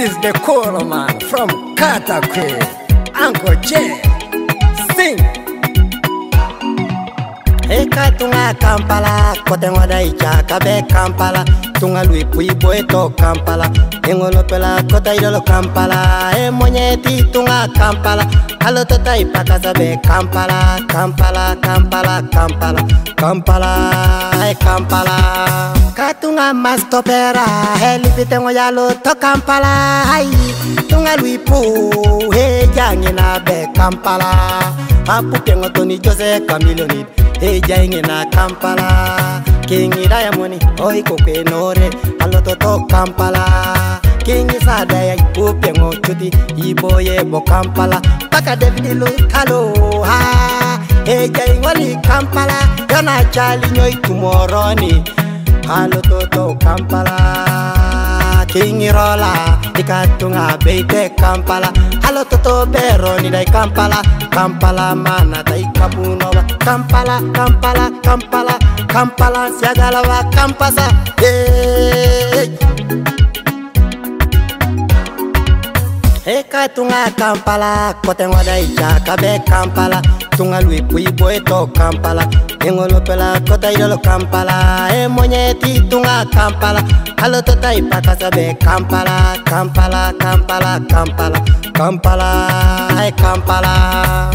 is the Koro man from Katakwe, Uncle J. Sing. Eka tunga Kampala, kote ngoda ichaka be Kampala. Tunga lui pui boeto Kampala, engolopela kota idolo Kampala. E monyeti tunga Kampala, alo tota ipakasa be Kampala, Kampala, Kampala, Kampala, Kampala, e Kampala. Katunga mastopera, helipite ngoyalo to Kampala. Hai, tunga lui pu, he jangina be Kampala. Apu pengo Tony Jose Camilionid. Hey jangi na Kampala, Kingi Diamond, oi koke nore, aloto to Kampala, Kingi Sadaya, upengo chuti, iboye bo Kampala, Paka David Lutalo, ha, hey jangi Kampala, yana chali nyoi tomorrow ni, aloto to Kampala, Kingi Rola, ikatunga beite Kampala, aloto to Beroni dai Kampala, Kampala mana dai Kabunova. Kampala, Kampala, Kampala, Kampala, Siagalawa, Kampasa, hey. Eka tunga Kampala, kote ngoda ichaka be Kampala. Tunga lui pui boeto Kampala, engolopela kota idolo Kampala. E monyeti tunga Kampala, alo tota ipakasa be Kampala, Kampala, Kampala, Kampala, Kampala, e Kampala.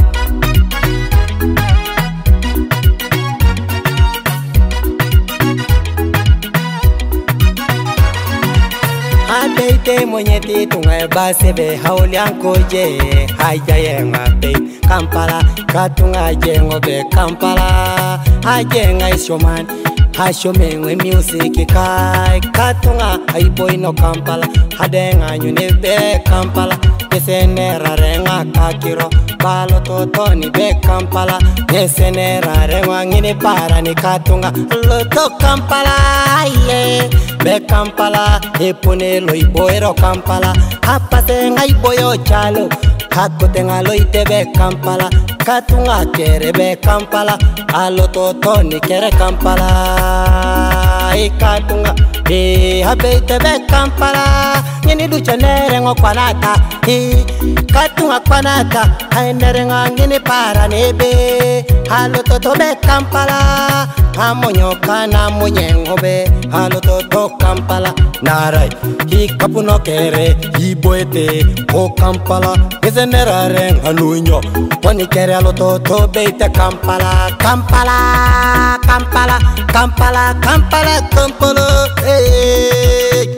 Abeite monyeti tunga basebe haulianko je hajaye ngabe Kampala katunga jengo be Kampala ajenga ishoman hashomengwe music kai katunga aiboy no Kampala hadenga nyune be Kampala yesenera renga kakiro balo totoni be Kampala yesenera renga ngine para ni katunga loto Kampala ye be Kampala epone lo iboero Kampala apate ngai boyo chalo hakote ngalo ite be Kampala katunga kere be Kampala alo totoni kere Kampala ikatunga habeite be Kampala ngini ducha nere ngokwanata katunga kwanata hainere ngini para nebe alo toto be Kampala amonyoka na monyengobe alo toto Kampala narai hikapuno kere hiboete o Kampala ezenerare nganunyo wani kere alo toto beite Kampala Kampala Kampala Kampala Kampala Kampala hey.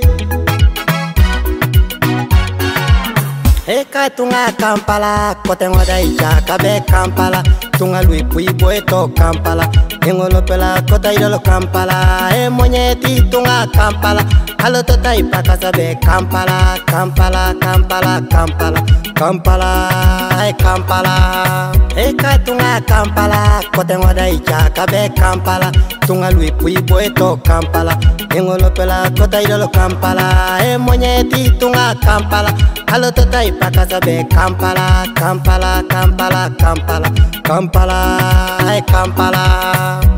Eka tunga Kampala, kote ngoda ichaka be Kampala. Tunga lui pui boeto Kampala, engolopela kota idolo Kampala. E monyeti tunga Kampala, alo tota ipakasa be Kampala, Kampala, Kampala, Kampala, Kampala, e Kampala. Eka tunga Kampala, kote ngoda ichaka be Kampala. Tunga lui pui boeto Kampala, engolopela kota idolo Kampala. E monyeti tunga Kampala, alo tota ipakasa be Kampala, Kampala, Kampala, Kampala, Kampala, e Kampala.